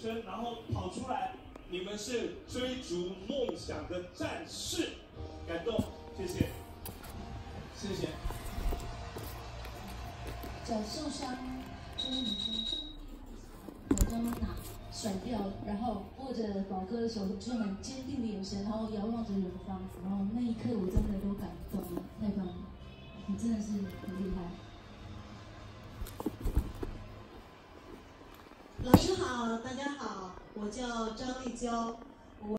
生，然后跑出来，你们是追逐梦想的战士，感动，谢谢，谢谢。 脚受伤，这位女生把张娜甩掉，然后握着宝哥的手，充满坚定的眼神，然后遥望着远方，然后那一刻我真的都感动了，太棒了，你真的是很厉害。 老师好，大家好，我叫张立娇。